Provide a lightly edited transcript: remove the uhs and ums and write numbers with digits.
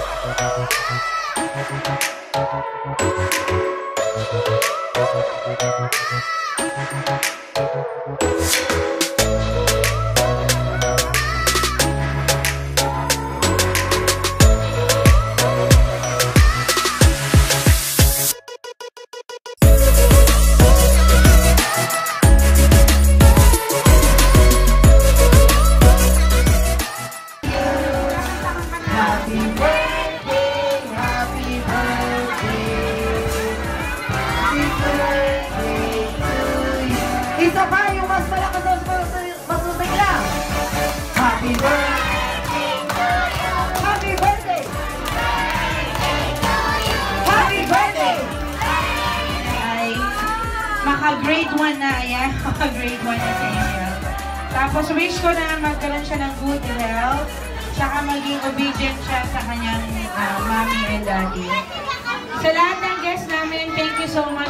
Isa pa yung mas malakas na masusig lang. Happy birthday to you. Happy birthday. Happy birthday. Ay, maka-grade 1 na. Ayan, maka-grade 1 na si Amiel. Tapos wish ko na magkaroon siya ng good health. Tsaka maging obedient siya sa kanyang mommy and daddy. Sa lahat ng guests namin, thank you so much.